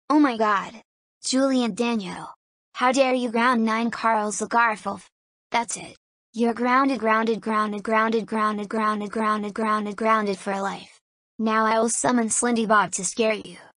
Oh my god! Julian Daniel! How dare you ground 9 Carls Lagarfulf! That's it! You're grounded grounded grounded grounded grounded grounded grounded grounded grounded for life! Now I will summon Slendybob to scare you!